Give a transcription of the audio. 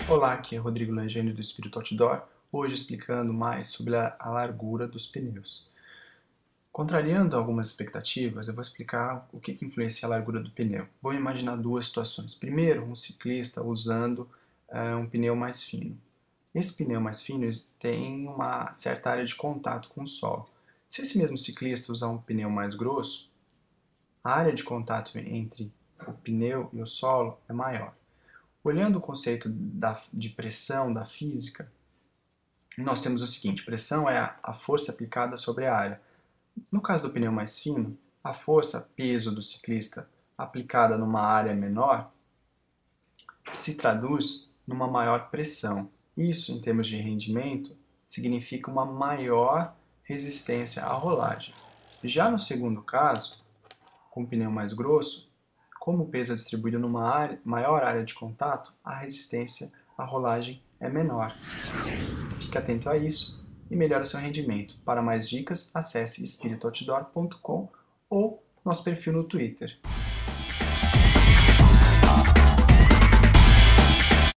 Olá, aqui é Rodrigo Langeni do Espírito Outdoor, hoje explicando mais sobre a largura dos pneus. Contrariando algumas expectativas, eu vou explicar o que influencia a largura do pneu. Vou imaginar duas situações. Primeiro, um ciclista usando um pneu mais fino. Esse pneu mais fino tem uma certa área de contato com o solo. Se esse mesmo ciclista usar um pneu mais grosso, a área de contato entre o pneu e o solo é maior. Olhando o conceito de pressão da física, nós temos o seguinte: pressão é a força aplicada sobre a área. No caso do pneu mais fino, a força, peso do ciclista aplicada numa área menor se traduz numa maior pressão. Isso, em termos de rendimento, significa uma maior resistência à rolagem. Já no segundo caso, com o pneu mais grosso, como o peso é distribuído numa maior área de contato, a resistência à rolagem é menor. Fique atento a isso e melhore o seu rendimento. Para mais dicas, acesse espirituoutdoor.com ou nosso perfil no Twitter.